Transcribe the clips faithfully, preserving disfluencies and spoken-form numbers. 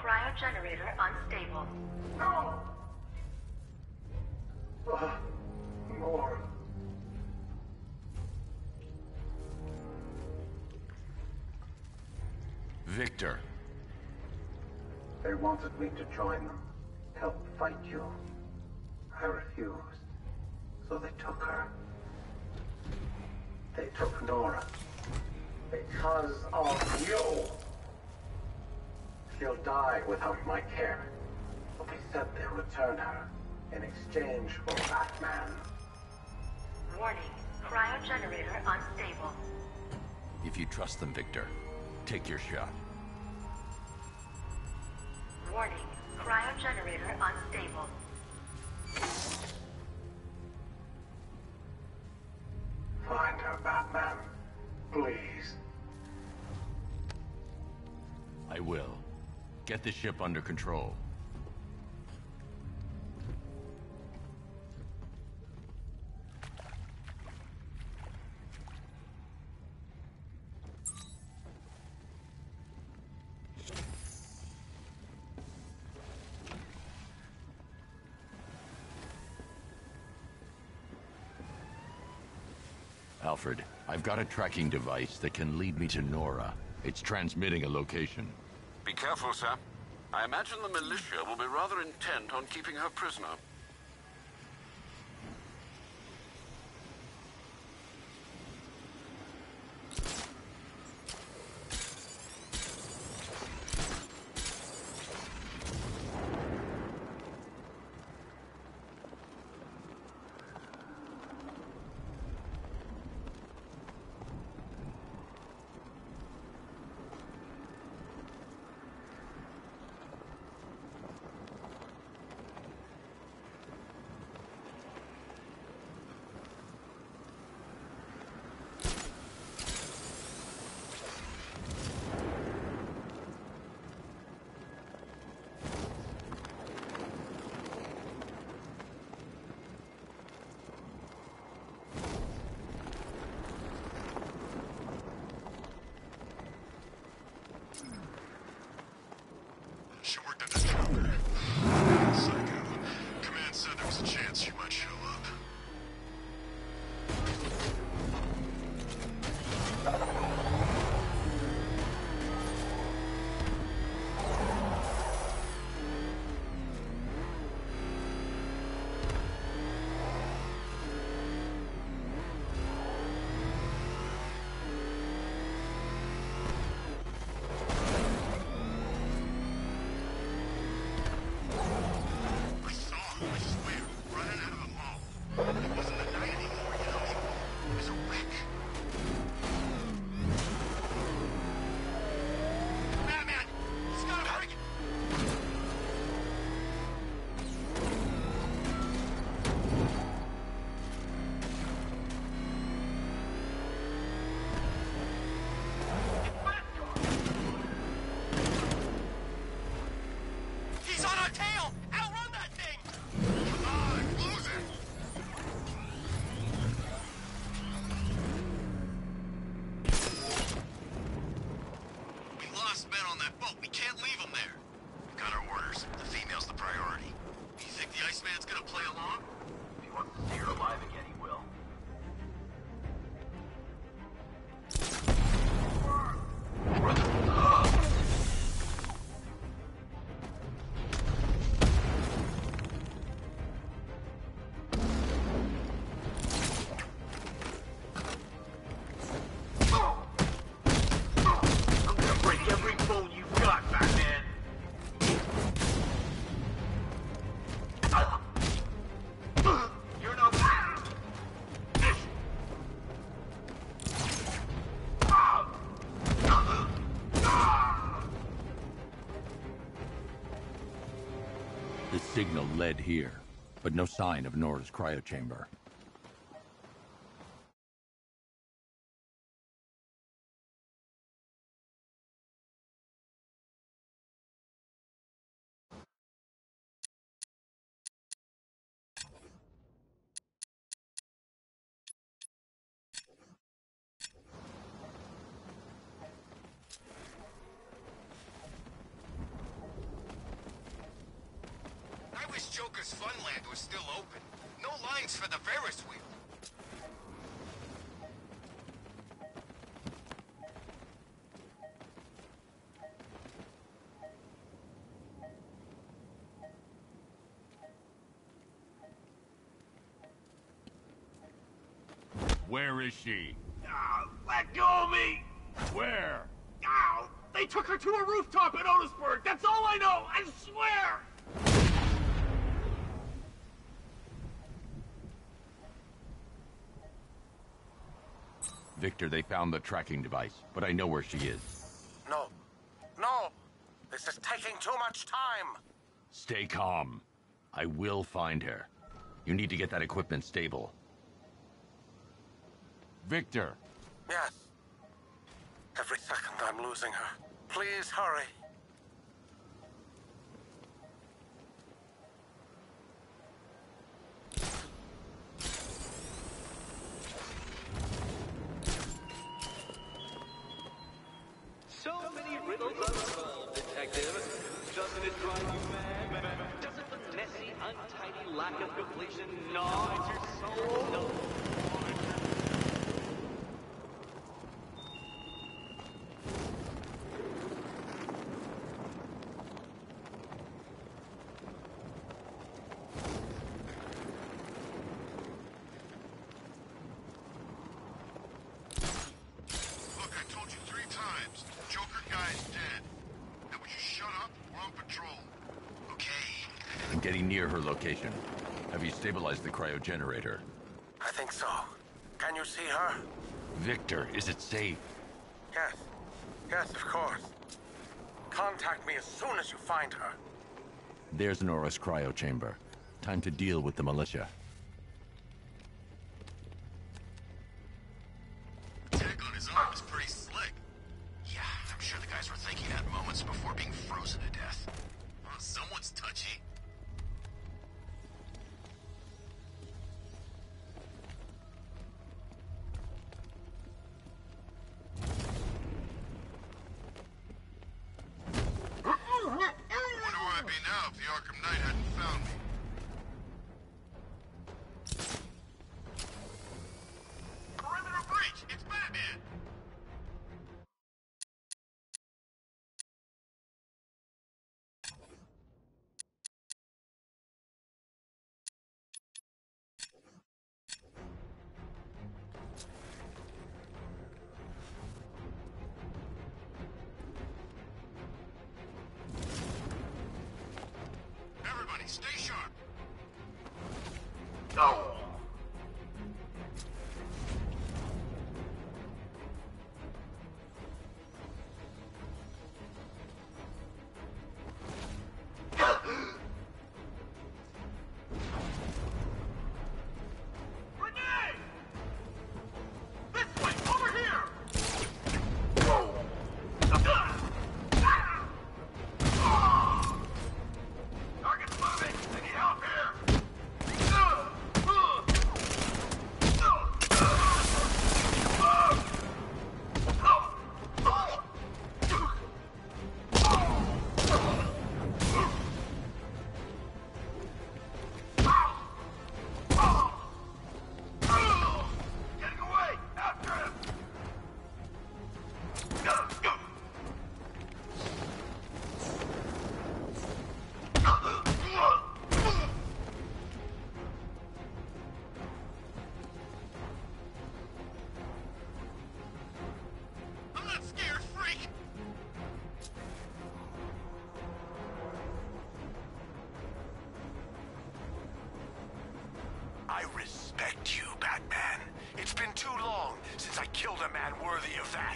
Cryogenerator unstable. No! Uh, more. Victor. They wanted me to join them, help fight you. I refused, so they took her. They took Nora. Because of you! She'll die without my care. But they said they'll return her in exchange for Batman. Warning. Cryogenerator unstable. If you trust them, Victor, take your shot. Warning. Cryogenerator unstable. Find her, Batman. Please. I will. Get the ship under control. Alfred, I've got a tracking device that can lead me to Nora. It's transmitting a location. Be careful, sir. I imagine the militia will be rather intent on keeping her prisoner. She worked at the chopper. Psycho. Command said there was a chance she might show up. The signal led here, but no sign of Nora's cryochamber. wish Joker's Funland was still open. No lines for the Ferris wheel. Where is she? Ah, let go of me! Where? Ow! They took her to a rooftop in Otisburg! That's all I know! I swear! Victor, they found the tracking device, but I know where she is. No. No! This is taking too much time! Stay calm. I will find her. You need to get that equipment stable. Victor! Yes. Every second I'm losing her. Please hurry. So many riddles unsolved, Detective. Doesn't it drive you mad? Doesn't the messy, untidy lack of completion gnaw at your soul? No. Look, I told you three times. Joker guy's dead. Now would you shut up? We're on patrol. Okay. I'm getting near her location. Have you stabilized the cryogenerator? I think so. Can you see her? Victor, is it safe? Yes. Yes, of course. Contact me as soon as you find her. There's Nora's cryo chamber. Time to deal with the militia. Tech on his arm is pretty slick. Yeah, I'm sure the guys were thinking that moments before being frozen to death. Oh, someone's touchy. Wonder where I'd be now if the Arkham Knight hadn't found me. Perimeter breach! It's Batman! Everybody, stay sharp! No! Renee! This way! Over here! Target's moving! I need help here! Getting away! After him! I'm not scared, freak! I respect you, Batman. It's been too long since I killed a man worthy of that.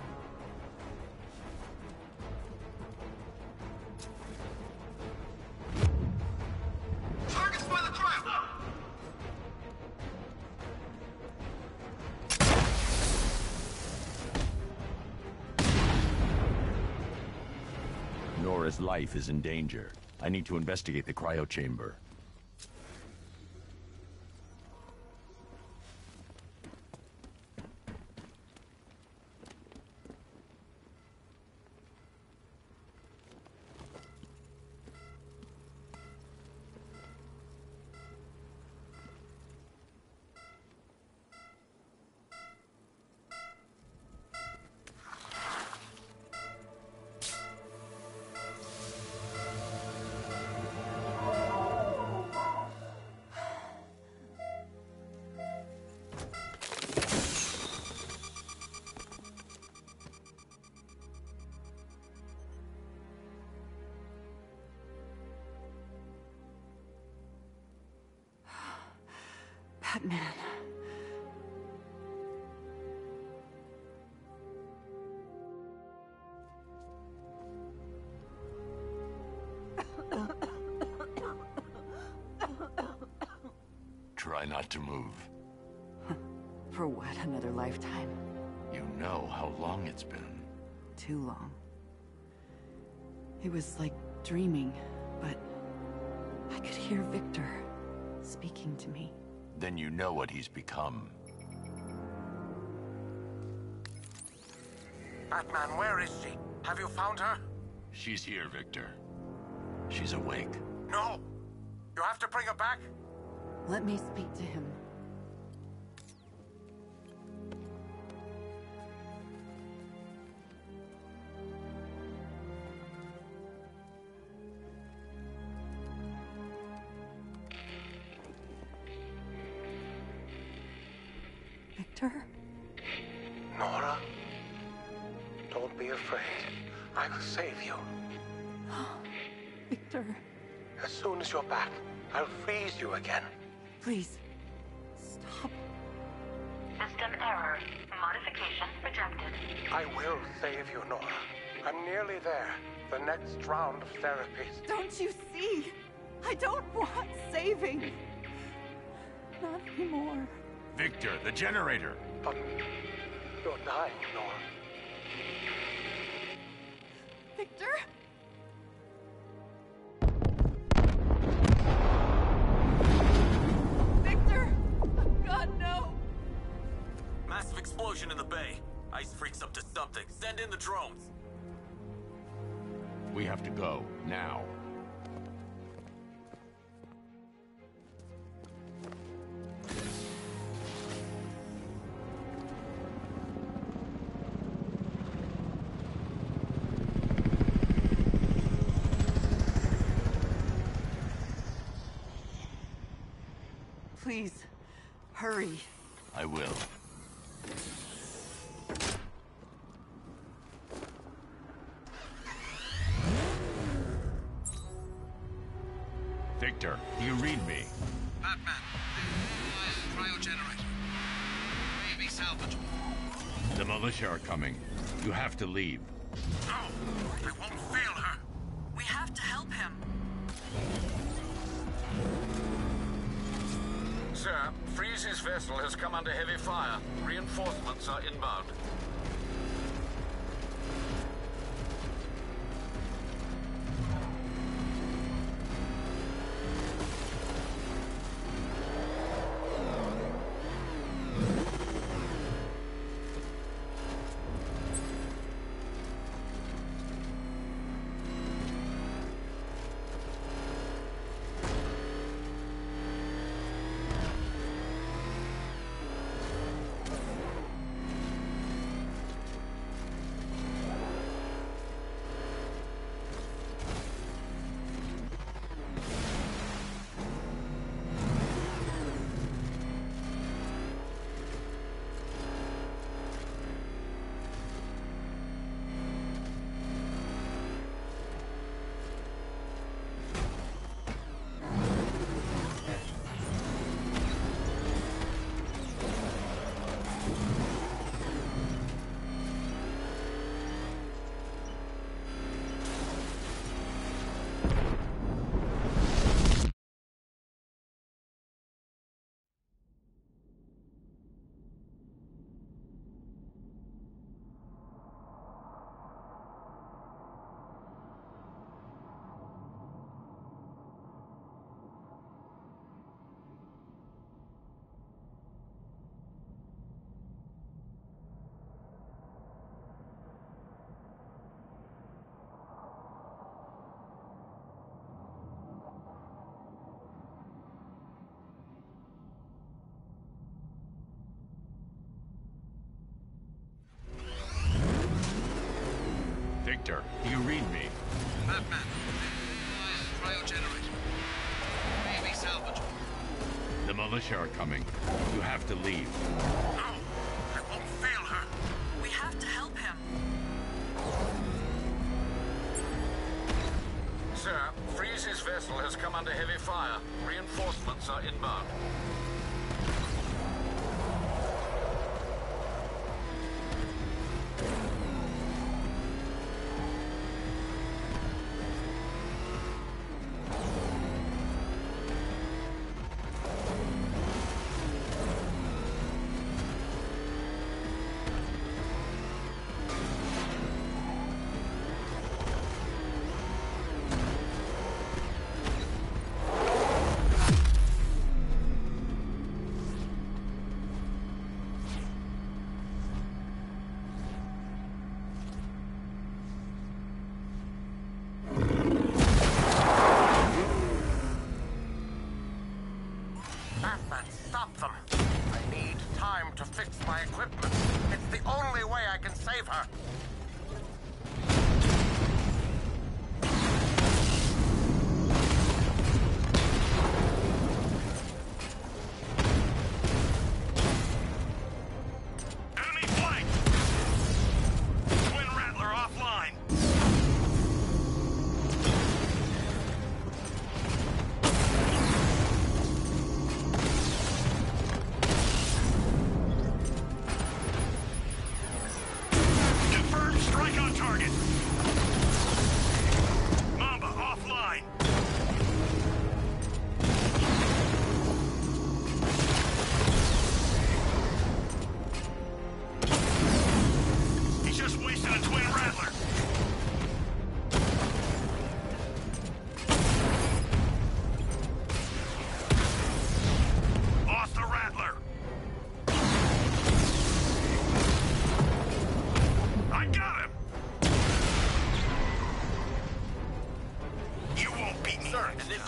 Target's by the cryo! Nora's life is in danger. I need to investigate the cryo chamber. Batman. Try not to move. For what, another lifetime? You know how long it's been. Too long. It was like dreaming, but I could hear Victor speaking to me. Then you know what he's become. Batman, where is she? Have you found her? She's here, Victor. She's awake. No! You have to bring her back! Let me speak to him. Victor? Nora, don't be afraid. I will save you. Victor, As soon as you're back, I'll freeze you again. please, stop. System error. Modification rejected. I will save you, Nora. I'm nearly there. The next round of therapies. Don't you see? I don't want saving. Not anymore. Victor, the generator! But you're dying, Nora. Victor? Victor! God, no! Massive explosion in the bay. Ice freaks up to something. Send in the drones. We have to go, now. Please, hurry. I will. Victor, do you read me? Batman, cryogenerator. Maybe salvageable. The militia are coming. You have to leave. No! I won't fail her! We have to help him. Sir, Freeze's vessel has come under heavy fire. Reinforcements are inbound. Victor, do you read me? Batman, cryogenerator. Maybe salvageable. The militia are coming. You have to leave. No! I won't fail her! We have to help him. Sir, Freeze's vessel has come under heavy fire. Reinforcements are inbound.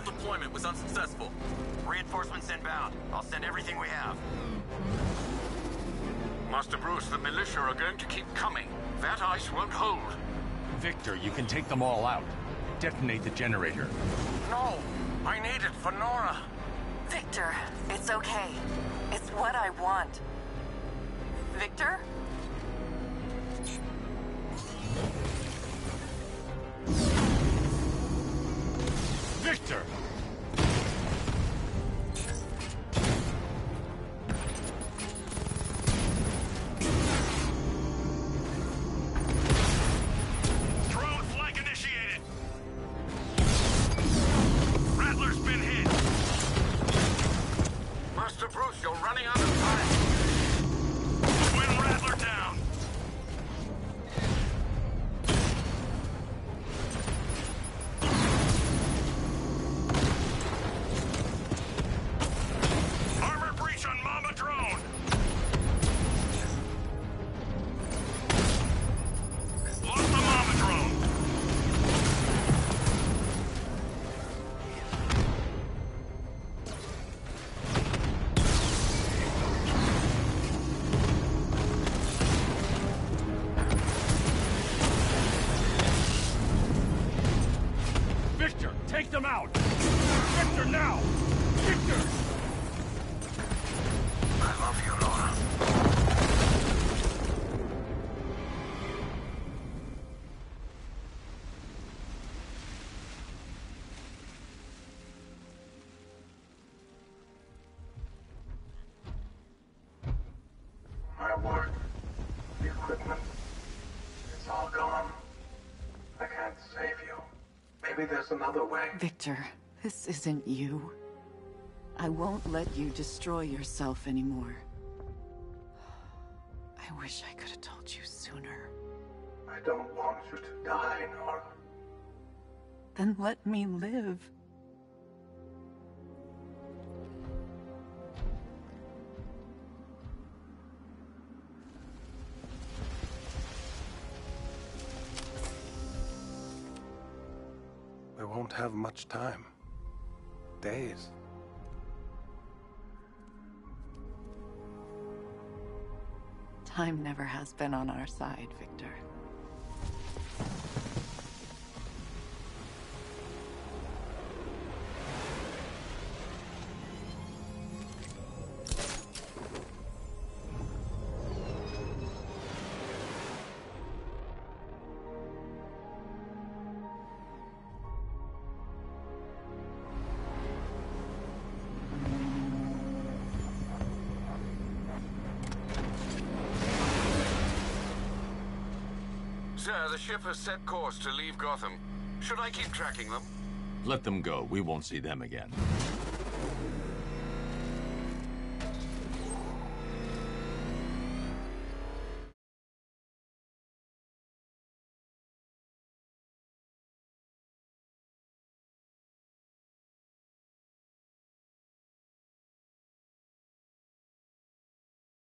deployment was unsuccessful. Reinforcements inbound. I'll send everything we have. Master Bruce, the militia are going to keep coming. That ice won't hold. Victor, you can take them all out. Detonate the generator. No! I need it for Nora! Victor, it's okay. It's what I want. Victor? Victor! Drone flag initiated! Rattler's been hit! Master Bruce, you're running out of time. Twin Rattler down! Armor breach on Mama drone! Lost the Mama drone! Victor, take them out! Victor, now! Victor! I love you, Nora. My work, the equipment, it's all gone. I can't save you. Maybe there's another way. Victor, this isn't you. I won't let you destroy yourself anymore. I wish I could have told you sooner. I don't want you to die, Nora. Then let me live. We won't have much time. Days. Time never has been on our side, Victor. Sir, the ship has set course to leave Gotham. Should I keep tracking them? Let them go. We won't see them again.